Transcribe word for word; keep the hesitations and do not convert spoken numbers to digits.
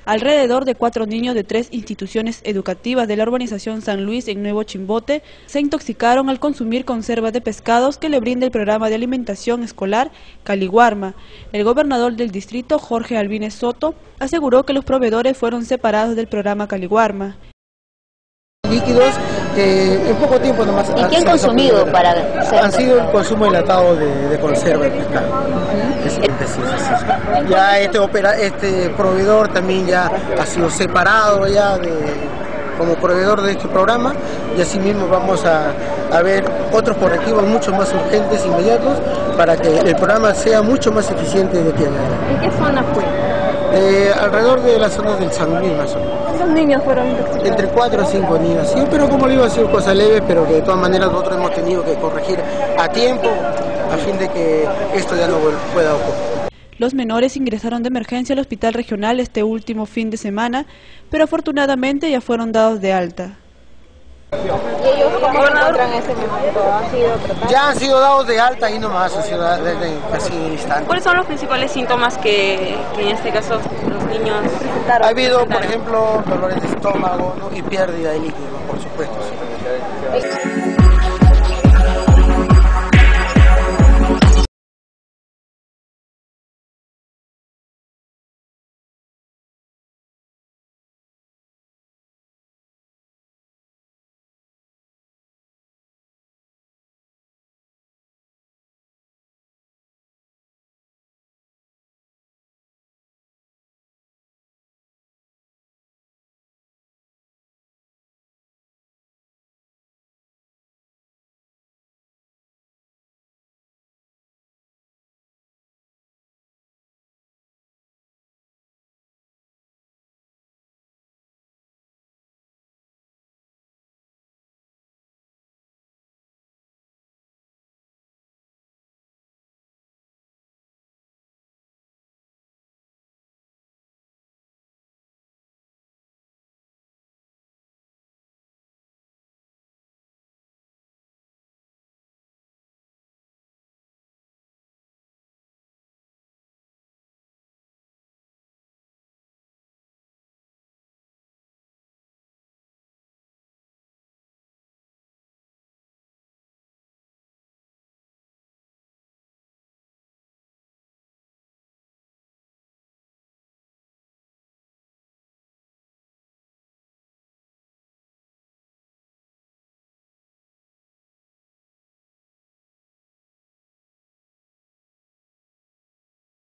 Alrededor de cuatro niños de tres instituciones educativas de la urbanización San Luis en Nuevo Chimbote se intoxicaron al consumir conservas de pescados que le brinda el programa de alimentación escolar Caliwarma. El gobernador del distrito, Jorge Albines Soto, aseguró que los proveedores fueron separados del programa Caliwarma. Líquidos que en poco tiempo nomás ¿Y qué han consumido para ser? Han sido el consumo enlatado de, de conserva de pescado. Uh-huh. es, es, es, es, ya este opera, este proveedor también ya ha sido separado ya de, como proveedor de este programa, y asimismo vamos a, a ver otros correctivos mucho más urgentes, inmediatos, para que el programa sea mucho más eficiente de aquí a allá. ¿En qué zona fue? Eh, alrededor de las zonas del San Luis, más o menos. ¿Cuántos niños fueron intoxicados? Entre cuatro o cinco niños, sí, pero como le digo, ha sido cosa leve, pero que de todas maneras nosotros hemos tenido que corregir a tiempo a fin de que esto ya no pueda ocurrir. Los menores ingresaron de emergencia al hospital regional este último fin de semana, pero afortunadamente ya fueron dados de alta. ¿Y ellos cómo se encuentran en ese momento? ¿Han sido tratados? Ya han sido dados de alta y nomás, han sido desde casi instante. ¿Cuáles son los principales síntomas que, que en este caso los niños presentaron? Ha habido, por ejemplo, dolores de estómago, ¿no? Y pérdida de líquido, por supuesto. Sí.